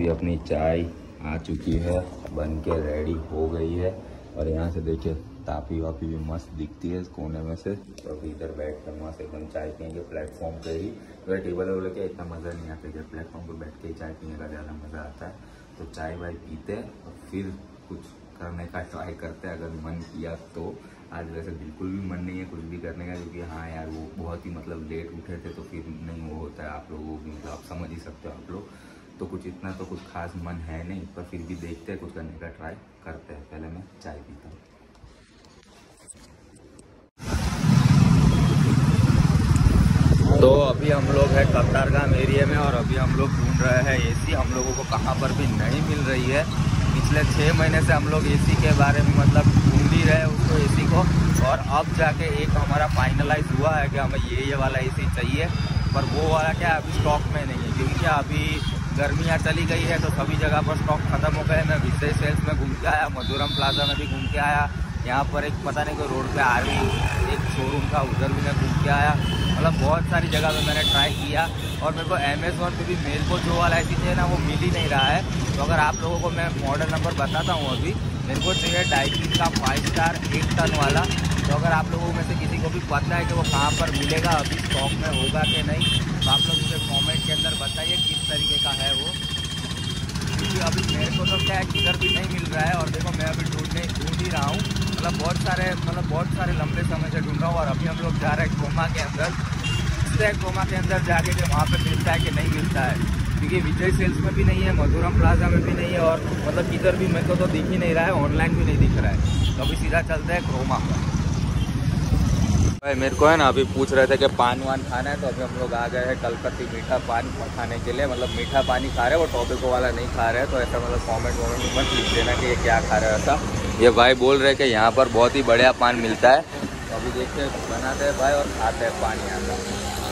अभी अपनी चाय आ चुकी है, बन के रेडी हो गई है। और यहाँ से देखिए तापी वापी भी मस्त दिखती है इस कोने में से। तो अभी इधर बैठ कर मस्त एकदम चाय पियेंगे प्लेटफॉर्म पे ही। तो टेबल वेबल के इतना मज़ा नहीं आता, जब प्लेटफॉर्म पर बैठ के चाय पीने का ज़्यादा मज़ा आता है। तो चाय वाय पीते हैं और फिर कुछ करने का ट्राई करते हैं, अगर मन किया तो। आज वैसे बिल्कुल भी मन नहीं है कुछ भी करने का, क्योंकि हाँ यार वो बहुत ही मतलब लेट उठे थे, तो फिर नहीं वो होता है। आप लोगों को मतलब आप समझ ही सकते हो आप लोग। तो कुछ इतना तो कुछ खास मन है नहीं, पर फिर भी देखते हैं, कुछ करने का ट्राई करते हैं। पहले मैं चाय पीता हूँ। तो अभी हम लोग है कतारगाम एरिया में, और अभी हम लोग ढूंढ रहे हैं एसी। हम लोगों को कहाँ पर भी नहीं मिल रही है। पिछले 6 महीने से हम लोग एसी के बारे में मतलब ढूंढ ही रहे उसको, एसी को। और अब जाके एक हमारा फाइनलाइज हुआ है कि हमें ये वाला एसी चाहिए, पर वो वाला क्या अभी स्टॉक में नहीं है, क्योंकि क्या अभी गर्मियाँ चली गई है तो सभी जगह पर स्टॉक खत्म हो गए। मैं विजय सेल्स में घूम के आया, मधुरम प्लाजा में भी घूम के आया, यहाँ पर एक पता नहीं कोई रोड पे आर्मी एक शोरूम था, उधर भी मैं घूम के आया। मतलब बहुत सारी जगह पे मैंने ट्राई किया, और मेरे को अमेज़ॉन पे भी मेरे को जो वाला एसी चाहिए ना वो मिल ही नहीं रहा है। तो अगर आप लोगों को मैं मॉडल नंबर बताता हूँ, अभी मेरे को चाहिए डाइकिन का 5 स्टार 1 टन वाला। तो अगर आप लोगों में से किसी को भी पता है कि वो कहाँ पर मिलेगा, अभी स्टॉक में होगा कि नहीं, तो आप लोग मुझे कॉमेंट के अंदर बताइए किस तरीके का है वो। क्योंकि अभी मेरे को तो क्या है किधर भी नहीं मिल रहा है। और देखो मैं अभी ढूंढ ही रहा हूँ, मतलब बहुत सारे लंबे समय से ढूंढ रहा हूँ। और अभी हम लोग जा रहे हैं क्रोमा के अंदर। क्रोमा के अंदर जाके कि वहाँ पे मिलता है कि नहीं मिलता है, क्योंकि विजय सेल्स में भी नहीं है, मधुरम प्लाजा में भी नहीं है, और मतलब किधर भी मेरे को तो दिख ही नहीं रहा है, ऑनलाइन भी नहीं दिख रहा है। तो अभी सीधा चलते हैं क्रोमा पर। भाई मेरे को है ना अभी पूछ रहे थे कि पान वान खाना है, तो अभी हम लोग आ गए हैं कलकत्ती मीठा पान खाने के लिए। मतलब मीठा पानी खा रहे हैं, वो टॉपिको वाला नहीं खा रहे हैं। तो ऐसा मतलब कॉमेंट वॉमेंट मत लिख देना कि ये क्या खा रहे हो ऐसा। ये भाई बोल रहे हैं कि यहाँ पर बहुत ही बढ़िया पान मिलता है। तो अभी देखते हैं, बनाते हैं भाई और खाते हैं पान यहाँ का।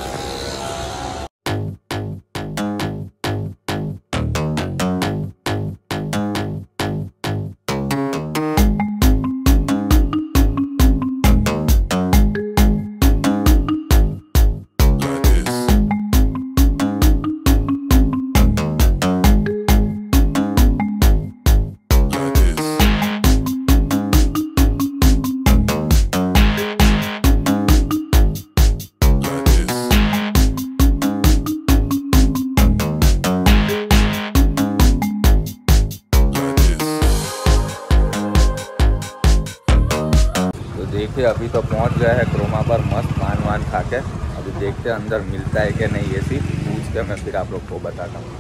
देखिए अभी तो पहुंच गए हैं क्रोमा पर, मस्त पान वान खा के। अभी देखते हैं अंदर मिलता है कि नहीं, एसी पूछ के मैं फिर आप लोग को बताता हूँ।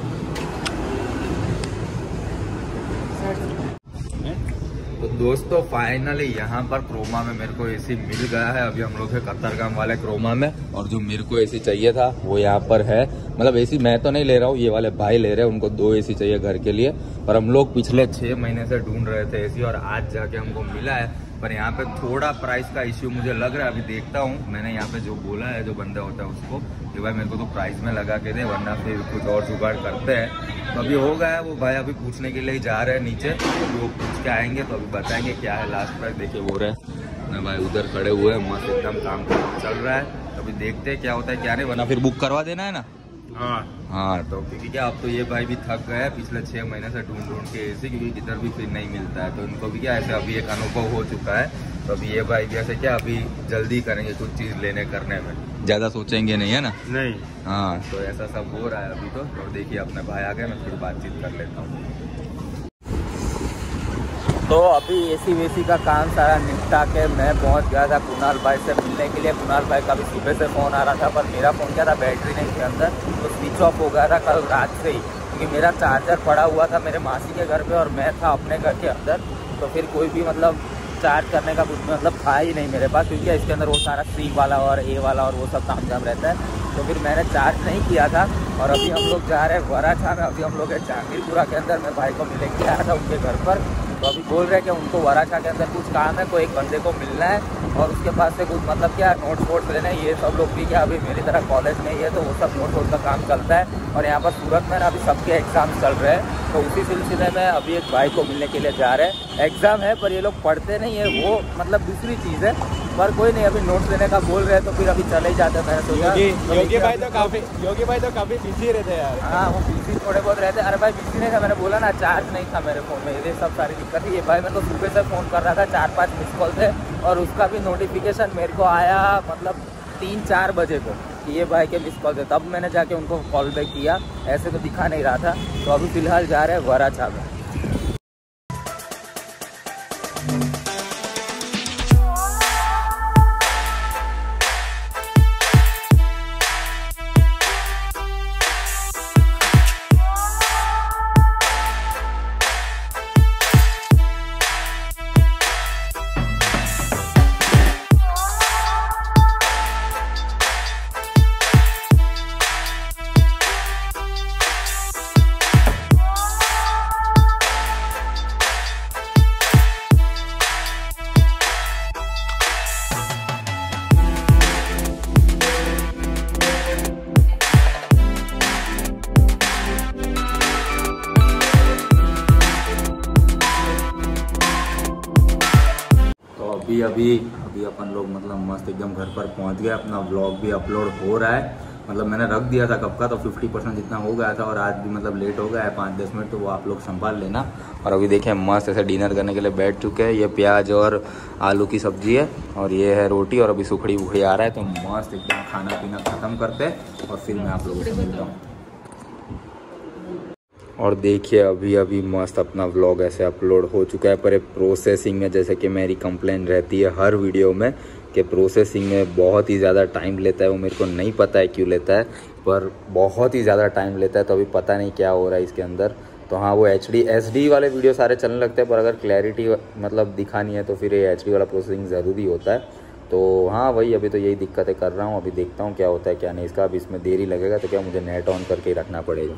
तो दोस्तों फाइनली यहाँ पर क्रोमा में मेरे को एसी मिल गया है। अभी हम लोग है कतारगाम वाले क्रोमा में, और जो मेरे को एसी चाहिए था वो यहाँ पर है। मतलब एसी मैं तो नहीं ले रहा हूँ, ये वाले भाई ले रहे हैं, उनको 2 एसी चाहिए घर के लिए। और हम लोग पिछले 6 महीने से ढूंढ रहे थे एसी, और आज जाके हमको मिला है। पर यहाँ पे थोड़ा प्राइस का इश्यू मुझे लग रहा है। अभी देखता हूँ, मैंने यहाँ पे जो बोला है जो बंदा होता है उसको कि भाई मेरे को तो प्राइस में लगा के दे, वरना फिर कुछ और जुगाड़ करते हैं। तो अभी हो गया है, वो भाई अभी पूछने के लिए जा रहे हैं नीचे, वो पूछ के आएंगे तो अभी बताएंगे क्या है लास्ट प्राइस। देखिए वो रहे ना भाई उधर खड़े हुए हैं, मस्त एकदम काम चल रहा है। अभी देखते हैं क्या होता है क्या नहीं, वरना फिर बुक करवा देना है ना। हाँ तो क्योंकि क्या अब तो ये भाई भी थक गए पिछले 6 महीने से ढूंढ के एसी, क्योंकि किधर भी फिर नहीं मिलता है। तो इनको भी क्या ऐसे अभी एक अनुभव हो चुका है। तो अभी ये भाई जैसे क्या अभी जल्दी करेंगे कुछ चीज़ लेने करने में, ज़्यादा सोचेंगे नहीं, है ना। नहीं हाँ, तो ऐसा सब हो रहा है अभी तो। और देखिए अपने भाई आ गए, मैं फिर बातचीत कर लेता हूँ। तो अभी एसी वेसी का काम सारा निपटा के मैं पहुंच गया था कुणाल भाई से मिलने के लिए। कुणाल भाई का भी सुबह से फ़ोन आ रहा था, पर मेरा फ़ोन क्या था बैटरी नहीं थी अंदर, तो स्विच ऑफ हो गया था कल रात से ही, क्योंकि मेरा चार्जर पड़ा हुआ था मेरे मासी के घर पे और मैं था अपने घर के अंदर। तो फिर कोई भी मतलब चार्ज करने का कुछ मतलब था ही नहीं मेरे पास, क्योंकि इसके अंदर वो सारा C वाला और A वाला और वो सब काम जाम रहता है। तो फिर मैंने चार्ज नहीं किया था। और अभी हम लोग जा रहे हैं वराछा में। अभी हम लोग जहांगीरपुरा के अंदर, मैं भाई को मिलने के आया था उनके घर पर। तो अभी बोल रहे हैं कि उनको वराछा के अंदर कुछ काम है, कोई एक बंदे को मिलना है और उसके पास से कुछ मतलब क्या नोट्स वोट्स लेने हैं। ये सब लोग भी क्या अभी मेरी तरह कॉलेज में ही है, तो वो सब नोट वोट का काम चलता है। और यहाँ पर सूरत में ना अभी सबके एग्जाम चल रहे हैं, तो उसी सिलसिले में अभी एक भाई को मिलने के लिए जा रहे हैं। एग्ज़ाम है पर ये लोग पढ़ते नहीं है, वो मतलब दूसरी चीज़ है। पर कोई नहीं, अभी नोट्स देने का बोल रहे हैं तो फिर अभी चले ही जाते हैं। मैंने सोचा योगी भाई तो काफी बिजी रहते यार। हाँ वो बिजी थोड़े बहुत रहते। अरे भाई बिजी नहीं था, मैंने बोला ना चार्ज नहीं था मेरे फ़ोन में, ये सब सारी दिक्कत है। ये भाई मेरे को सुबह से फ़ोन कर रहा था, 4-5 मिस कॉल थे और उसका भी नोटिफिकेशन मेरे को आया मतलब 3-4 बजे को कि ये भाई के मिस कॉल थे। तब मैंने जाके उनको कॉल बैक किया, ऐसे तो दिखा नहीं रहा था। तो अभी फ़िलहाल जा रहे हैं वराछा में। अभी अपन लोग मतलब मस्त एकदम घर पर पहुंच गए। अपना व्लॉग भी अपलोड हो रहा है, मतलब मैंने रख दिया था कब का, तो 50% जितना हो गया था और आज भी मतलब लेट हो गया है 5-10 मिनट, तो वो आप लोग संभाल लेना। और अभी देखें मस्त ऐसे डिनर करने के लिए बैठ चुके हैं। ये प्याज और आलू की सब्जी है और ये है रोटी और अभी सुखड़ी वुखड़ी आ रहा है। तो मस्त एकदम खाना पीना ख़त्म करते हैं और फिर मैं आप लोगों से मिलता हूँ। और देखिए अभी मस्त अपना व्लॉग ऐसे अपलोड हो चुका है, पर प्रोसेसिंग में, जैसे कि मेरी कंप्लेन रहती है हर वीडियो में कि प्रोसेसिंग में बहुत ही ज़्यादा टाइम लेता है। वो मेरे को नहीं पता है क्यों लेता है, पर बहुत ही ज़्यादा टाइम लेता है। तो अभी पता नहीं क्या हो रहा है इसके अंदर। तो हाँ, वो HD वाले वीडियो सारे चलने लगते हैं, पर अगर क्लैरिटी मतलब दिखानी है तो फिर ये HD वाला प्रोसेसिंग ज़रूरी होता है। तो हाँ वही, अभी तो यही दिक्कतें कर रहा हूँ। अभी देखता हूँ क्या होता है क्या नहीं इसका। अभी इसमें देरी लगेगा तो क्या मुझे नेट ऑन करके ही रखना पड़ेगा।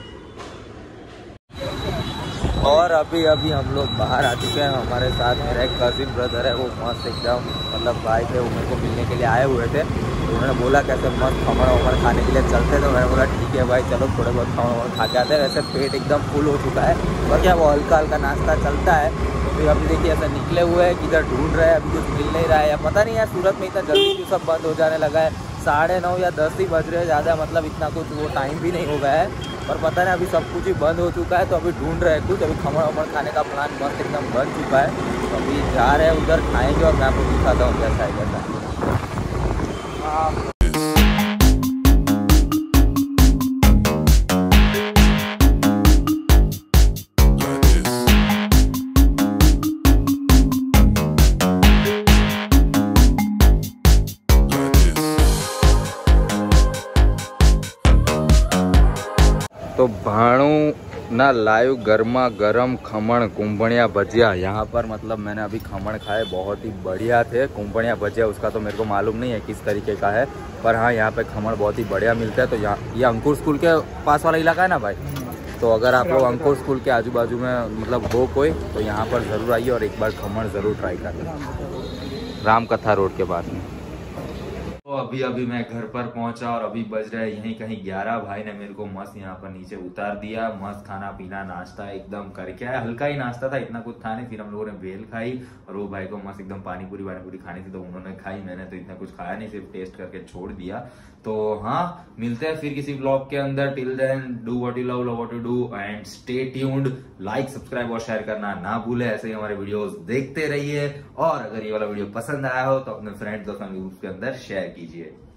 और अभी हम लोग बाहर आ चुके हैं। हमारे साथ मेरा एक कजिन ब्रदर है, वो मस्त एकदम मतलब भाई थे, वो मेरे को मिलने के लिए आए हुए थे। तो उन्होंने बोला कैसे मस्त खमण वमण खाने के लिए चलते, तो मैंने बोला ठीक है भाई चलो थोड़े बहुत खमण वमण खा के आते हैं। वैसे पेट एकदम फुल हो चुका है और क्या वो हल्का नाश्ता चलता है। तो फिर अभी देखिए ऐसा निकले हुए हैं, किधर ढूंढ रहे हैं, अभी कुछ मिल नहीं रहा है। या पता नहीं यार सूरत में इतना जल्दी क्यों सब बंद हो जाने लगा है। 9:30 या 10 ही बज रहे हैं, ज़्यादा मतलब इतना कुछ वो टाइम भी नहीं हो गया है। पर पता नहीं अभी सब कुछ ही बंद हो चुका है। तो अभी ढूंढ रहे हैं कुछ, अभी खमण वमण खाने का प्लान मस्त एकदम बन चुका है। तो अभी जा रहे हैं उधर, खाएंगे और मैं आपको दिखाता हूँ कैसा है कैसा। तो भाणु ना लाइव गर्मा गर्म खमण कुंभणिया भजिया। यहाँ पर मतलब मैंने अभी खमण खाए, बहुत ही बढ़िया थे। कुंभणिया भजिया उसका तो मेरे को मालूम नहीं है किस तरीके का है, पर हाँ यहाँ पे खमण बहुत ही बढ़िया मिलता है। तो यहाँ ये अंकुर स्कूल के पास वाला इलाका है ना भाई, तो अगर आप लोग अंकुर स्कूल के आजू बाजू में मतलब हो कोई, तो यहाँ पर ज़रूर आइए और एक बार खमण ज़रूर ट्राई करें। रामकथा रोड के पास में। तो अभी मैं घर पर पहुंचा और अभी बज रहे हैं यहीं कहीं 11। भाई ने मेरे को मस्त यहाँ पर नीचे उतार दिया, मस्त खाना पीना नाश्ता एकदम करके आया। हल्का ही नाश्ता था, इतना कुछ था नहीं। फिर हम लोगों ने भेल खाई और वो भाई को मस्त एकदम पानी पूरी खानी थी तो उन्होंने खाई, मैंने तो इतना कुछ खाया नहीं, सिर्फ टेस्ट करके छोड़ दिया। तो हाँ, मिलते हैं फिर किसी ब्लॉग के अंदर। Till then do what you love what you do and stay tuned. Like subscribe और शेयर करना ना भूले। ऐसे ही हमारे वीडियोस देखते रहिए और अगर ये वाला वीडियो पसंद आया हो तो अपने फ्रेंड्स और फैमिली ग्रुप के अंदर शेयर कीजिए।